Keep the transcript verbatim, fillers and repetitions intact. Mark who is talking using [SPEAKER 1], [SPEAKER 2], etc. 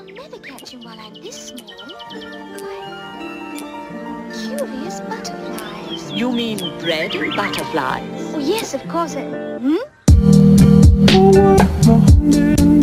[SPEAKER 1] I'll never catch him while I'm this small. Why, curious butterflies.
[SPEAKER 2] You mean bread and butterflies?
[SPEAKER 1] Oh, yes, of course. Uh, hmm?